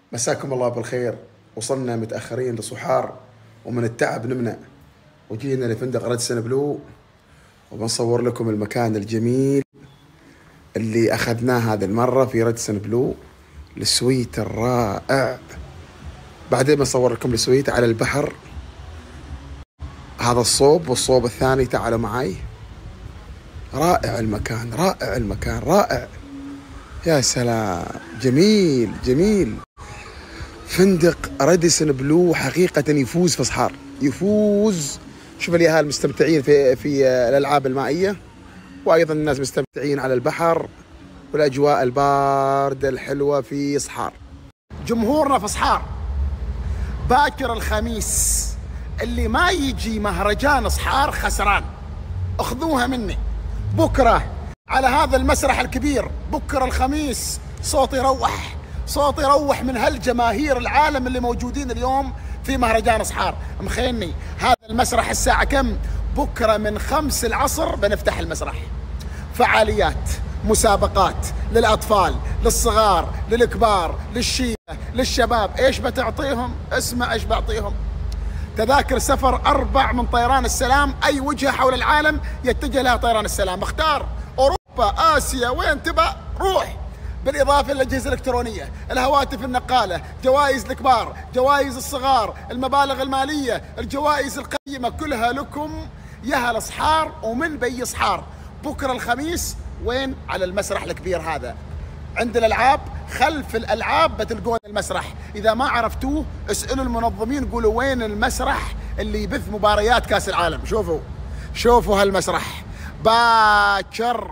مساكم الله بالخير. وصلنا متأخرين لصحار ومن التعب نمنا، وجينا لفندق راديسون بلو، وبنصور لكم المكان الجميل اللي أخذناه هذه المرة في راديسون بلو، السويت الرائع. بعدين بنصور لكم السويت على البحر، هذا الصوب والصوب الثاني، تعالوا معي. رائع المكان، رائع المكان، رائع، يا سلام، جميل جميل. فندق راديسون بلو حقيقة يفوز في صحار، يفوز. شوف اليهال مستمتعين في الألعاب المائية، وأيضا الناس مستمتعين على البحر والأجواء الباردة الحلوة في صحار. جمهورنا في صحار باكر الخميس، اللي ما يجي مهرجان صحار خسران، اخذوها مني. بكرة على هذا المسرح الكبير، بكرة الخميس، صوت يروح، صوت يروح من هالجماهير العالم اللي موجودين اليوم في مهرجان صحار. مخيلني هذا المسرح الساعة كم؟ بكرة من 5 العصر بنفتح المسرح. فعاليات، مسابقات للأطفال، للصغار، للكبار، للشيبة، للشباب. ايش بتعطيهم؟ اسمع ايش بعطيهم. تذاكر سفر 4 من طيران السلام، أي وجهة حول العالم يتجه لها طيران السلام. اختار أوروبا، آسيا، وين تبى روح. بالإضافة للأجهزة الإلكترونية، الهواتف النقالة، جوائز الكبار، جوائز الصغار، المبالغ المالية، الجوائز القيمة، كلها لكم يا أهل صحار ومن بي صحار. بكرة الخميس وين؟ على المسرح الكبير هذا. عند الألعاب، خلف الألعاب بتلقون المسرح. إذا ما عرفتوه اسألوا المنظمين، قولوا وين المسرح اللي يبث مباريات كأس العالم. شوفوا هالمسرح باكر.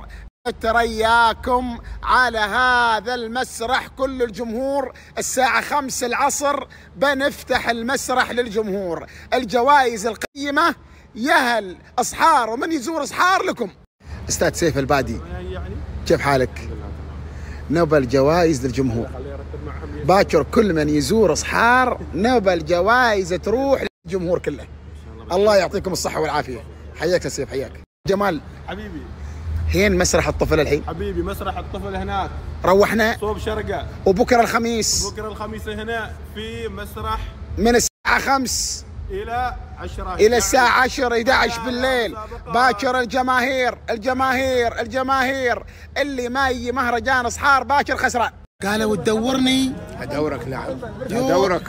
ترياكم على هذا المسرح كل الجمهور الساعة 5 العصر بنفتح المسرح للجمهور. الجوائز القيمة يهل أصحار ومن يزور أصحار لكم. أستاذ سيف البادي، كيف حالك؟ نوبل جوائز للجمهور باكر، كل من يزور أصحار نوبل جوائز تروح للجمهور كله. الله يعطيكم الصحة والعافية. حياك يا سيف، حياك. جمال حبيبي، هين مسرح الطفل الحين؟ حبيبي مسرح الطفل هناك، روحنا صوب شرقة. وبكرة الخميس؟ بكرة الخميس هنا في مسرح من الساعة 5 إلى 10 إلى الساعة 10 11 بالليل. باكر الجماهير الجماهير الجماهير، اللي ما يجي مهرجان صحار باكر خسران. قالوا تدورني؟ أدورك. نعم أدورك.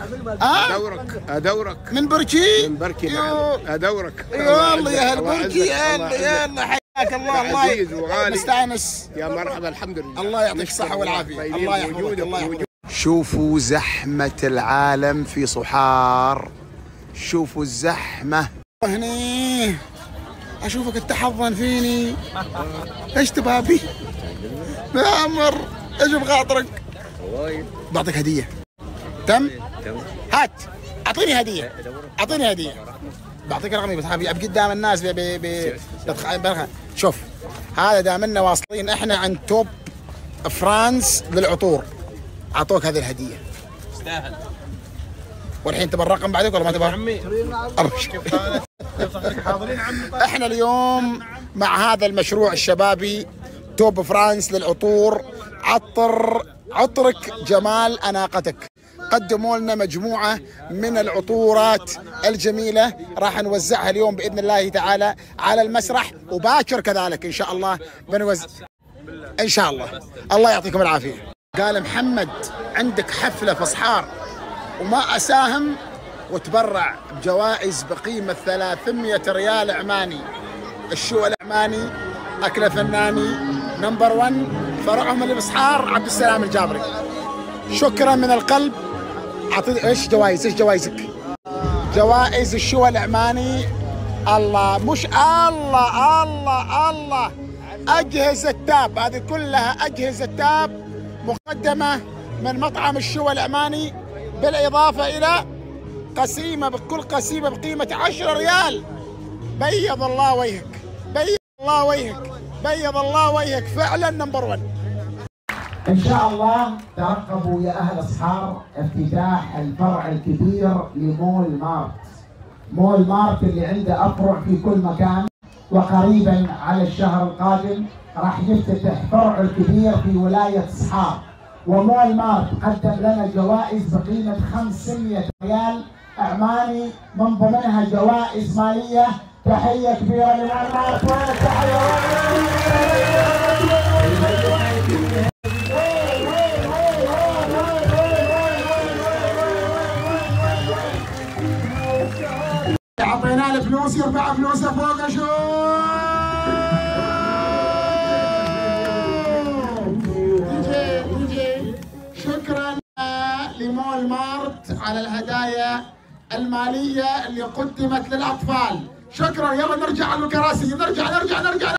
أدورك من بركي؟ من بركي. نعم أدورك. يلا يا هالبركي، يلا حياك الله. الله مستانس. يا مرحبا. الحمد لله. الله يعطيك الصحة والعافية. الله يحفظك. الله يحفظك. شوفوا زحمة العالم في صحار، شوفوا الزحمة. هني أشوفك تحضن فيني، إيش تبابي؟ يا عمر إيش بخاطرك؟ بعطيك هدية. تم؟ هات، أعطيني هدية، أعطيني هدية. بعطيك رقمي بس أبقى قدام الناس. شوف هذا دامنا واصلين إحنا عند توب فرانس للعطور، أعطوك هذه الهدية. استاهل. والحين تبى الرقم بعدك ولا ما تبى؟ عمي حاضرين عمي. احنا اليوم مع هذا المشروع الشبابي توب فرانس للعطور، عطرك جمال اناقتك. قدموا لنا مجموعة من العطورات الجميلة، راح نوزعها اليوم بإذن الله تعالى على المسرح، وباكر كذلك إن شاء الله بنوزع إن شاء الله. الله يعطيكم العافية. قال محمد عندك حفلة في صحار وما أساهم وتبرع بجوائز بقيمة 300 ريال عماني. الشو العماني، أكلة فناني، نمبر 1، فرعهم اللي بصحار عبد السلام الجابري. شكرا من القلب. أعطيني إيش جوائز؟ إيش جوائزك؟ جوائز الشو العماني. الله، مش الله الله الله. أجهزة تاب، هذه كلها أجهزة تاب مقدمة من مطعم الشو العماني، بالإضافة إلى قسيمة، بكل قسيمة بقيمة 10 ريال. بيض الله وجهك، بيض الله وجهك، بيض الله وجهك، فعلا نمبر 1. إن شاء الله ترقبوا يا أهل صحار افتتاح الفرع الكبير لمول مارت. مول مارت اللي عنده أفرع في كل مكان، وقريبا على الشهر القادم راح نفتتح فرع الكبير في ولاية صحار. ومول مارت قدم لنا جوائز بقيمة 500 ريال أعماني، من ضمنها جوائز مالية. تحية كبيرة لمول مارت، أعطيناه الفلوس يرفع فلوسه فوق. شكرا لمول مارت على الهدايا المالية اللي قدمت للأطفال. شكرا. يلا نرجع على الكراسي، نرجع.